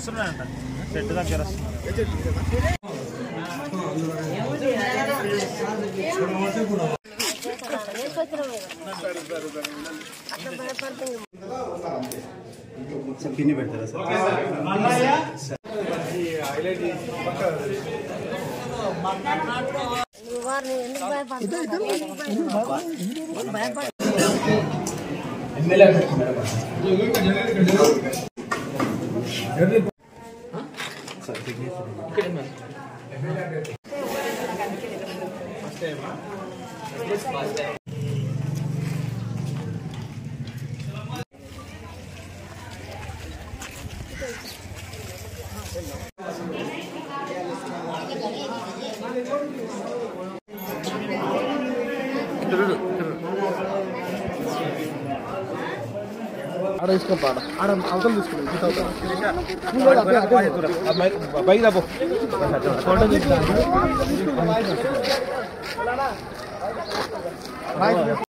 వస్తున్నాయంట చెట్టు దగ్గర పిన్ని పెడతారా సార్? ఆడ తీసుకోపాడ ఆడ అవతల తీసుకున్నాం బైక్ రాబో ఫోటో చెప్తాను